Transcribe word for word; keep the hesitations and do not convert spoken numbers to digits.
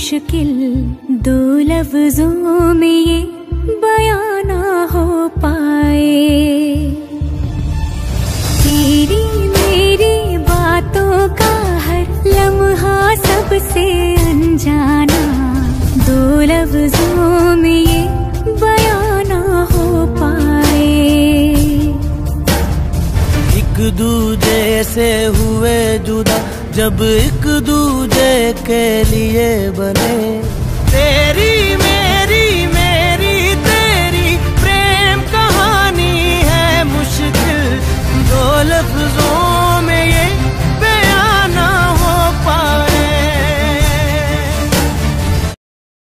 मुश्किल दो लफ्जों में ये बयां ना हो पाए। तेरी मेरी बातों का हर लम्हा सबसे अनजाना, दो लफ्जों में ये बयां ना हो पाए। एक दूजे से हुए जुदा जब एक दूजे के लिए बने,